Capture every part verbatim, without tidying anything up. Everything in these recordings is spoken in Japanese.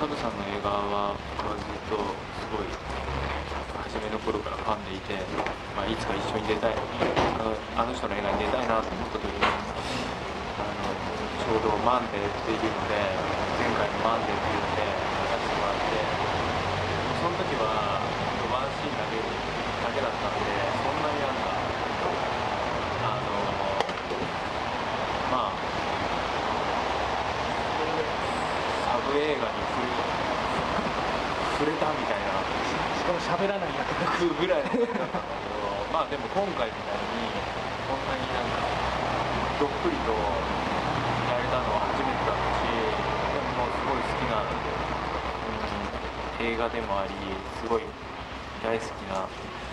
サブさんの映画は僕はずっとすごい初めの頃からファンでいて、まあ、いつか一緒に出たい、あの人の映画に出たいなと思った時に、あのちょうどマンデーっていうので、前回のマンデーっていうので出してもらって、その時はワンシーンだけだけだったんで、そんなになんかあのまあサブ映画に触れたみたいな、 しかも喋らない役ぐらいだったんだけど、まあでも今回みたいにこんなになんかどっぷりとやれたのは初めてだったし、でももうすごい好きな、うん、映画でもあり、すごい大好きな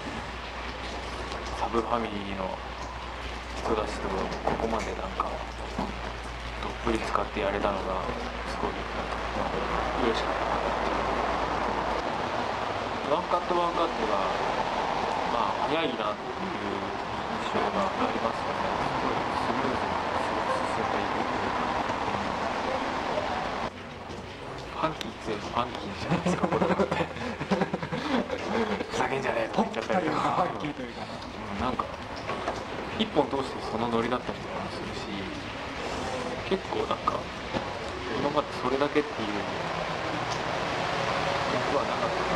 サブファミリーの人たちとここまでなんかどっぷり使ってやれたのがすごい嬉しかった。ワンカットワンカットがまあ早いなっていう印象がありますよね。すごいスムーズに進んでいくというか、ファンキーってファンキーじゃないですか、これだってふざけんじゃねえとか言っちゃったりとか、 ファンキーというか、 うん、なんか一本通してそのノリだったりとかもするし、結構なんか今までそれだけっていう役はなかったから、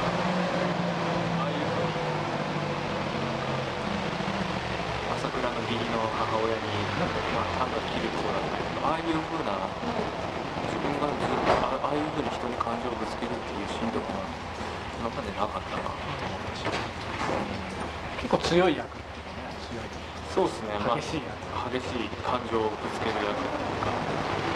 朝倉の義理の母親に、まあ、単が切るところだったりとか、ああいう風な自分がずっとあああいう風に人に感情をぶつけるっていうしんどくが今までなかったなと思ったし、うん、 結構強い役っていうかね、強いそうですね、まあ、 激しい役、 激しい感情をぶつける役というか。